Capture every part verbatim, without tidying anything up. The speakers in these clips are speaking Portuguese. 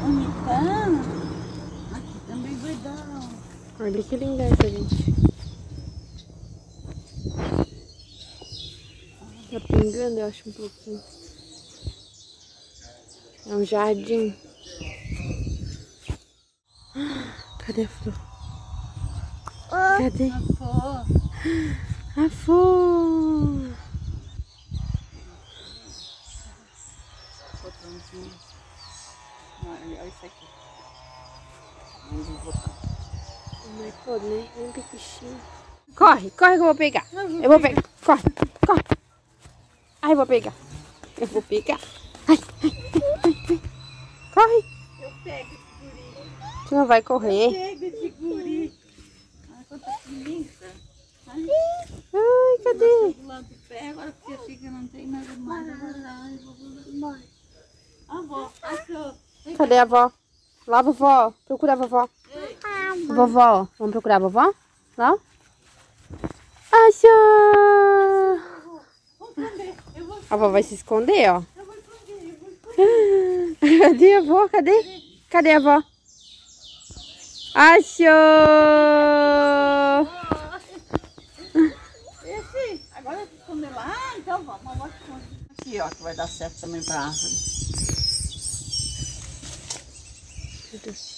Bonitão. Aqui também vai dar. Olha que linda essa, gente. Tá pingando, eu acho, um pouquinho. É um jardim. Cadê a flor? Cadê? A flor. A flor. Botãozinho. Olha isso aqui. Vamos botar. Não é flor, né? É um piquichinho. Corre, corre que eu vou pegar. Eu vou pegar. Corre, corre. Ai, eu vou pegar. Eu vou pegar. Ai, ai, ai, ai. Corre. Eu pego esse guri. Você não vai correr. Pega esse guri. Olha quanta linda. Ai, Ai, cadê? do lado do pé, agora que você fica, não tem nada mais. Agora, ai, vou avó, achou. Cadê a avó? Lá, a vovó. Procura a vovó. Vovó. Vamos procurar a vovó? Lá? Achou! A avó vai se esconder, ó. Cadê a avó? Cadê? Cadê a avó? Achou! Esse, agora eu esconder lá, então vamos, eu vou esconder. Aqui, ó, que vai dar certo também pra árvore. Meu Deus.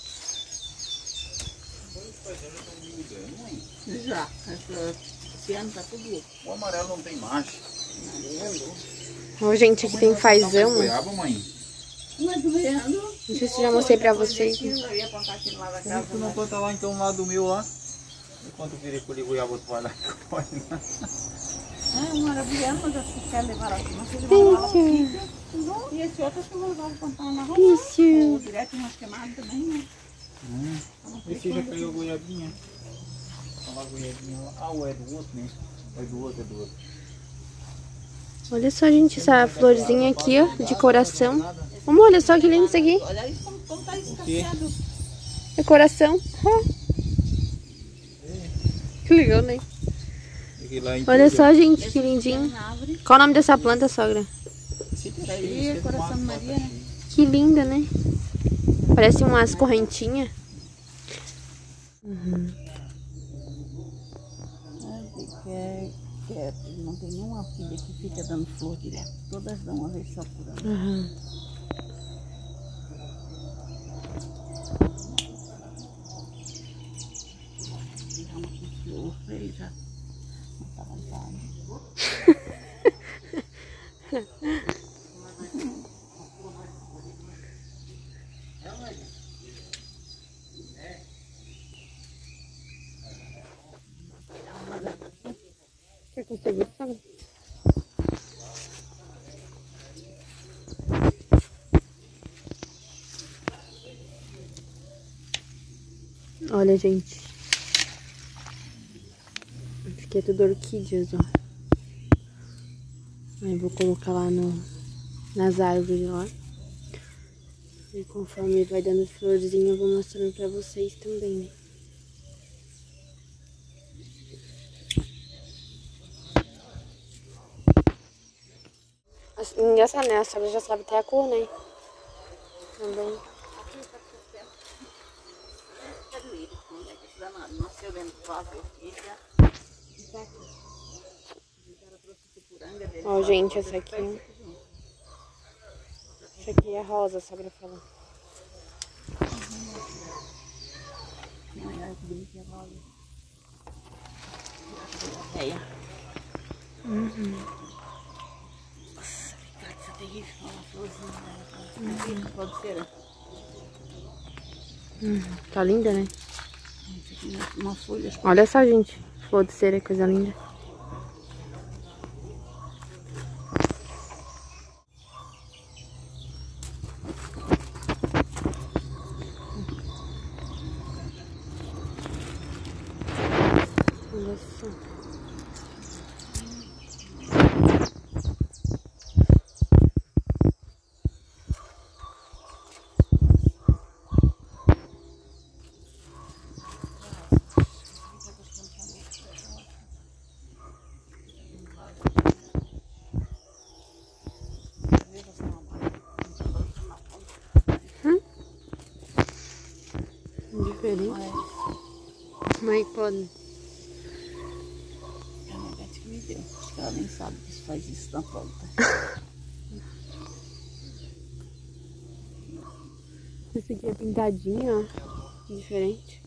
Já, essa, esse ano tá tudo O amarelo não tem macho. amarelo. Ó, gente, aqui tem fazão. Goiaba, mãe? Não é doendo. Não sei se eu já mostrei pra vocês. Eu ia contar aqui lá da Como casa. tu não planta lá então lá do meu lá? Enquanto eu virei colher goiaba, tu vai lá e colhe lá. É maravilhoso, mas acho que quer levar aqui. Não sei se vai levar lá pro sítio. E esse outro acho que eu vou levar pra plantar lá na rua. Isso. Ou direto em umas queimadas também, né? Hum. Esse já caiu a goiabinha. Olha lá a goiabinha lá. Ah, ou é do outro, né? É do outro, é do outro. Olha só, gente, essa florzinha aqui, ó, de coração. Vamos, olha só que lindo isso aqui. Olha isso como, como tá escasseado. É coração. Ó. Que legal, né? Olha só, gente, que lindinho. Na árvore. Qual o nome dessa planta, sogra? Isso aí é coração de Maria, né? Que linda, né? Parece umas correntinhas. Uhum. É, que é, não tem nenhuma filha que fica dando flor direto. Todas dão uma vez só por ano. Uhum. Tirar uma com flor pra ele já matar a vontade. Quer conseguir, sogra? Olha, gente. Isso aqui é tudo orquídeas, ó. Aí vou colocar lá no, nas árvores lá. E conforme vai dando florzinha, eu vou mostrando pra vocês também, né? Engraçado, né? A sogra já sabe até a cor, né? Também. Nasceu dentro do vaso aqui já. Ó, gente, essa aqui. Essa aqui é rosa, a sogra falou. Olha que bonitinha a rosa. É. Uhum. Nossa, que isso é terrível. Olha a florzinha dela. Pode ser. Uhum. Tá linda, né? Uma folha. Olha só, gente. Flor de cera, coisa linda. Olha só. Hum? Diferente. É. Como é que pode? É a Nagate que me deu. Acho que ela nem sabe que isso faz isso na planta. Esse aqui é pintadinho, ó. Diferente.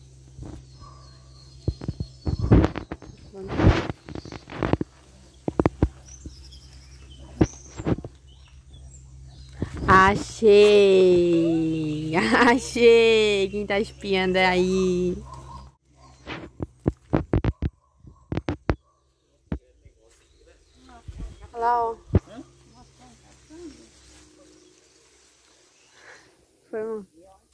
Achei! Achei! Quem tá espiando aí? Olha lá, ó. Foi um...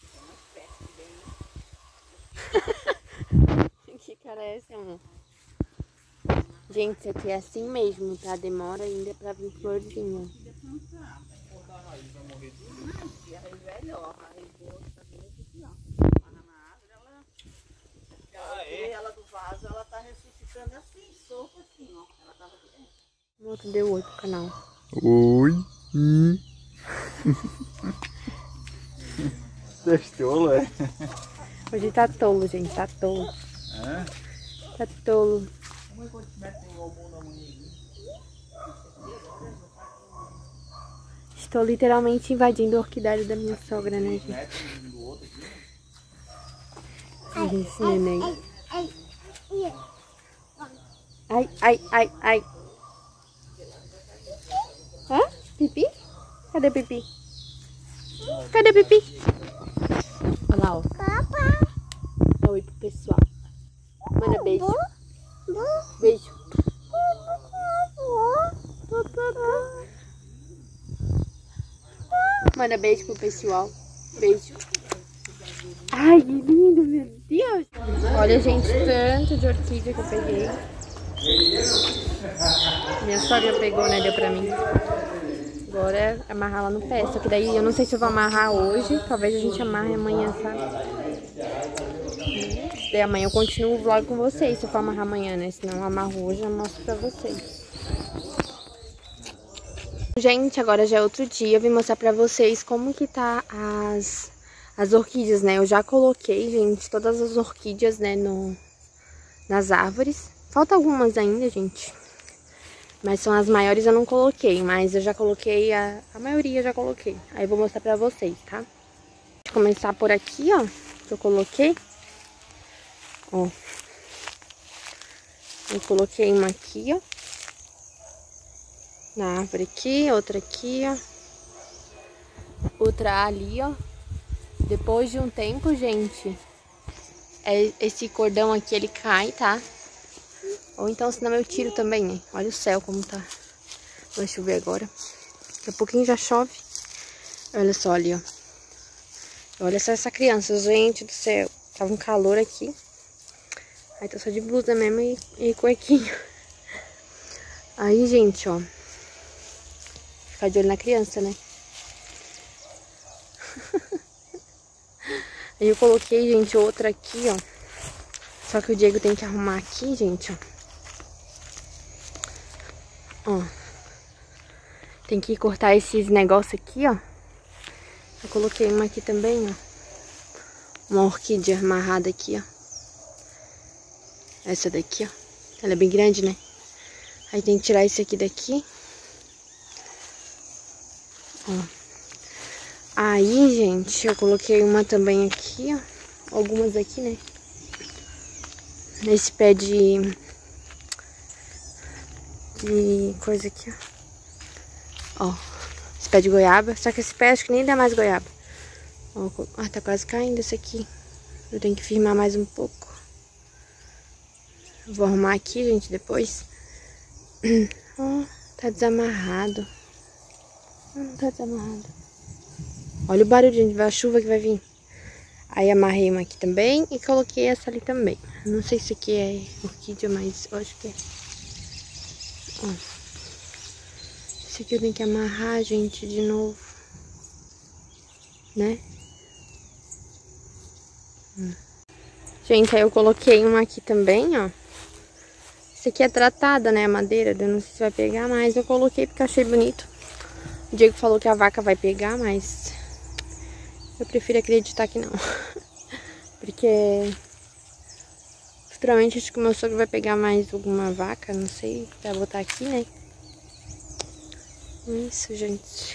Que cara é esse, amor? Gente, isso aqui é assim mesmo, tá? Demora ainda pra vir florzinha. E a raiz velha, ó. A raiz boa tá vindo aqui, ó. Amarra na árvore, ela... Ela tirei ela do vaso, ela tá ressuscitando assim, solta assim, ó. Ela tava aqui dentro. O outro deu oi pro canal. Oi. Hum. Testolo, é? Hoje tá tolo, gente. Tá tolo. É? Tá tolo. Como é que eu te meto o amor na manhã? Estou literalmente invadindo o orquidário da minha sogra, né, gente? Esse neném. Ai, ai, ai, ai. Hã? Pipi? Cadê Pipi? Cadê Pipi? Olha lá, ó. Dá oi pro pessoal. Manda beijo. Beijo. Manda beijo pro pessoal. Beijo. Ai, que lindo, meu Deus. Olha, gente, tanto de orquídea que eu peguei. Minha sogra pegou, né? Deu pra mim. Agora é amarrar lá no pé. Só que daí eu não sei se eu vou amarrar hoje. Talvez a gente amarre amanhã, sabe? Daí amanhã eu continuo o vlog com vocês. Se eu for amarrar amanhã, né? Se não eu amarro hoje, eu mostro pra vocês. Gente, agora já é outro dia. Eu vim mostrar pra vocês como que tá as, as orquídeas, né? Eu já coloquei, gente, todas as orquídeas, né, no, nas árvores. Falta algumas ainda, gente. Mas são as maiores, eu não coloquei. Mas eu já coloquei, a, a maioria eu já coloquei. Aí eu vou mostrar pra vocês, tá? Vou começar por aqui, ó, que eu coloquei. Ó. Eu coloquei uma aqui, ó. Na árvore aqui, outra aqui, ó. Outra ali, ó. Depois de um tempo, gente, é, esse cordão aqui, ele cai, tá? Ou então, senão eu tiro também, né? Olha o céu como tá. Vai chover agora. Daqui a pouquinho já chove. Olha só ali, ó. Olha só essa criança, gente do céu. Tava um calor aqui. Aí tô só de blusa mesmo e, e cuequinho. Aí, gente, ó. Ficar de olho na criança, né? Aí eu coloquei, gente, outra aqui, ó. Só que o Diego tem que arrumar aqui, gente, ó. Ó. Tem que cortar esses negócios aqui, ó. Eu coloquei uma aqui também, ó. Uma orquídea amarrada aqui, ó. Essa daqui, ó. Ela é bem grande, né? Aí tem que tirar esse aqui daqui. Ó. Aí, gente, eu coloquei uma também aqui, ó. Algumas aqui, né? Nesse pé de... De coisa aqui, ó. Ó. Esse pé de goiaba. Só que esse pé acho que nem dá mais goiaba. Ó, ah, tá quase caindo esse aqui. Eu tenho que firmar mais um pouco. Vou arrumar aqui, gente, depois. Ó, tá desamarrado. Não tá desamarrado. Olha o barulho, gente, vai a chuva que vai vir. Aí amarrei uma aqui também e coloquei essa ali também. Não sei se aqui é orquídea, mas eu acho que é. Ó. Esse aqui eu tenho que amarrar, gente, de novo. Né? Hum. Gente, aí eu coloquei uma aqui também, ó. Esse aqui é tratada, né, a madeira. Eu não sei se vai pegar, mas eu coloquei porque eu achei bonito. O Diego falou que a vaca vai pegar, mas eu prefiro acreditar que não. Porque futuramente acho que o meu sogro vai pegar mais alguma vaca, não sei, pra botar aqui, né? Isso, gente.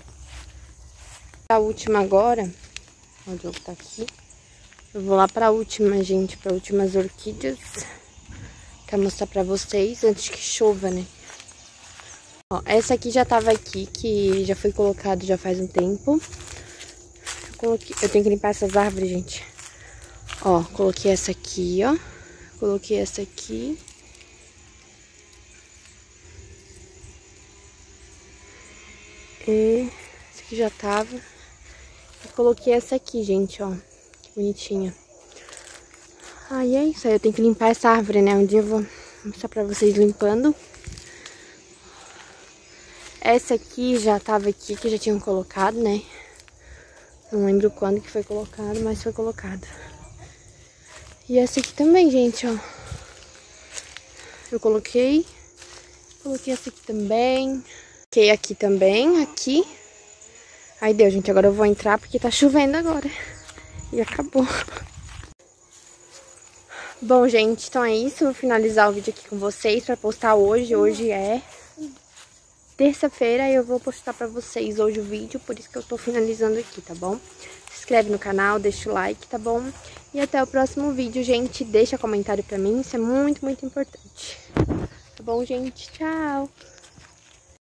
A última agora, o Diogo tá aqui. Eu vou lá pra última, gente, pra últimas orquídeas. Quero mostrar pra vocês antes que chova, né? Ó, essa aqui já tava aqui, que já foi colocado já faz um tempo. Eu, coloquei, eu tenho que limpar essas árvores, gente. Ó, coloquei essa aqui, ó. Coloquei essa aqui. E essa aqui já tava. E coloquei essa aqui, gente, ó. Que bonitinha. Aí é isso aí, eu tenho que limpar essa árvore, né? Um dia eu vou mostrar pra vocês limpando. Essa aqui já tava aqui, que já tinham colocado, né? Não lembro quando que foi colocado, mas foi colocado. E essa aqui também, gente, ó. Eu coloquei. Coloquei essa aqui também. Coloquei aqui também, aqui. Aí deu, gente. Agora eu vou entrar porque tá chovendo agora. E acabou. Bom, gente, então é isso. Vou finalizar o vídeo aqui com vocês pra postar hoje. Hoje é terça-feira e eu vou postar pra vocês hoje o vídeo, por isso que eu tô finalizando aqui, tá bom? Se inscreve no canal, deixa o like, tá bom? E até o próximo vídeo, gente. Deixa comentário pra mim, isso é muito, muito importante. Tá bom, gente? Tchau!